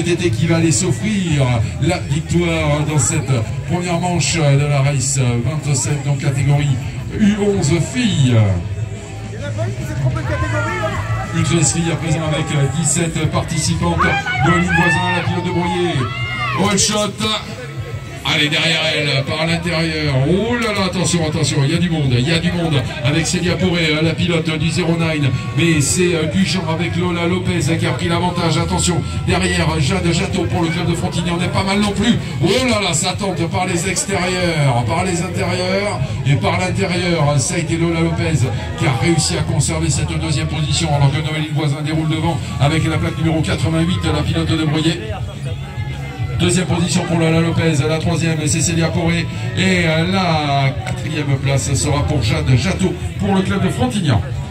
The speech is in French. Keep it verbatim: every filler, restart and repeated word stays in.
qui va aller s'offrir la victoire dans cette première manche de la race vingt-sept dans catégorie U onze filles. Ultra S filles à présent avec dix-sept participantes. Noéline Voisin, la pilote de Brouillé. All shot. Allez, derrière elle, par l'intérieur. Oh là là, attention, attention, il y a du monde, il y a du monde avec Célia Poré, la pilote du zéro neuf. Mais c'est du genre avec Lola Lopez qui a pris l'avantage. Attention, derrière, Jade Jatteau pour le club de Frontigny. On n'est pas mal non plus. Oh là là, ça tente par les extérieurs, par les intérieurs et par l'intérieur. Ça a été Lola Lopez qui a réussi à conserver cette deuxième position alors que Noéline Voisin déroule devant avec la plaque numéro quatre-vingt-huit, la pilote de Breuillet. Deuxième position pour Lola Lopez, la troisième c'est Célia Poré et la quatrième place sera pour Jade Jatteau pour le club de Frontignan.